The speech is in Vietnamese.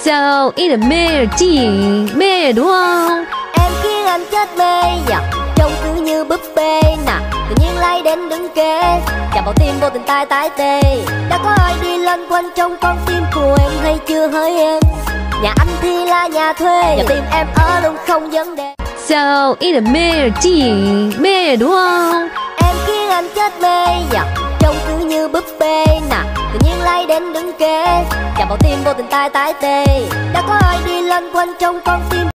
Sao ý là mê là chi mê đúng không? Em khiến anh chết mê dạ. Trông cứ như búp bê nè, tự nhiên lay đến đứng kế, chạm vào tim vô tình tai tái tê. Đã có ai đi loanh quanh trong con tim của em hay chưa hỡi em? Nhà anh thì là nhà thuê, nhà tim em ở luôn không vấn đề. Sao ý là mê là chi mê đúng không? Em khiến anh chết mê dạ. Trông cứ như búp bê nè, tự nhiên lay đến đứng kế, chạm vào tim vô tình tai tái tê. Đã có ai đi loanh quanh trong con tim